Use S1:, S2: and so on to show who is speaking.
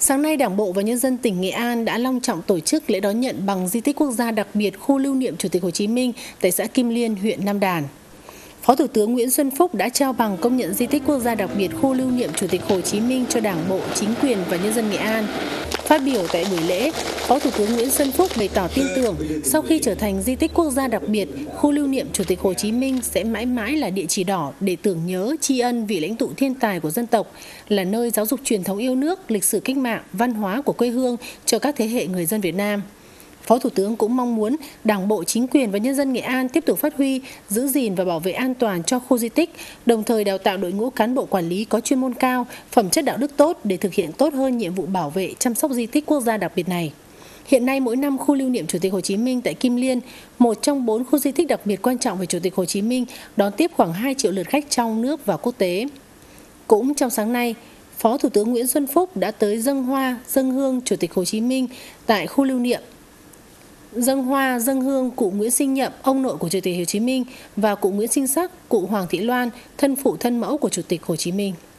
S1: Sáng nay, Đảng bộ và nhân dân tỉnh Nghệ An đã long trọng tổ chức lễ đón nhận bằng di tích quốc gia đặc biệt khu lưu niệm Chủ tịch Hồ Chí Minh tại xã Kim Liên, huyện Nam Đàn. Phó Thủ tướng Nguyễn Xuân Phúc đã trao bằng công nhận di tích quốc gia đặc biệt khu lưu niệm Chủ tịch Hồ Chí Minh cho Đảng bộ, chính quyền và nhân dân Nghệ An. Phát biểu tại buổi lễ, Phó Thủ tướng Nguyễn Xuân Phúc bày tỏ tin tưởng sau khi trở thành di tích quốc gia đặc biệt, khu lưu niệm Chủ tịch Hồ Chí Minh sẽ mãi mãi là địa chỉ đỏ để tưởng nhớ, tri ân vị lãnh tụ thiên tài của dân tộc, là nơi giáo dục truyền thống yêu nước, lịch sử cách mạng, văn hóa của quê hương cho các thế hệ người dân Việt Nam. Phó Thủ tướng cũng mong muốn Đảng bộ, chính quyền và nhân dân Nghệ An tiếp tục phát huy, giữ gìn và bảo vệ an toàn cho khu di tích, đồng thời đào tạo đội ngũ cán bộ quản lý có chuyên môn cao, phẩm chất đạo đức tốt để thực hiện tốt hơn nhiệm vụ bảo vệ, chăm sóc di tích quốc gia đặc biệt này. Hiện nay, mỗi năm khu lưu niệm Chủ tịch Hồ Chí Minh tại Kim Liên, một trong 4 khu di tích đặc biệt quan trọng về Chủ tịch Hồ Chí Minh, đón tiếp khoảng 2 triệu lượt khách trong nước và quốc tế. Cũng trong sáng nay, Phó Thủ tướng Nguyễn Xuân Phúc đã tới dâng hoa, dâng hương Chủ tịch Hồ Chí Minh tại khu lưu niệm. Dâng hoa, dâng hương cụ Nguyễn Sinh Nhậm, ông nội của Chủ tịch Hồ Chí Minh, và cụ Nguyễn Sinh Sắc, cụ Hoàng Thị Loan, thân phụ thân mẫu của Chủ tịch Hồ Chí Minh.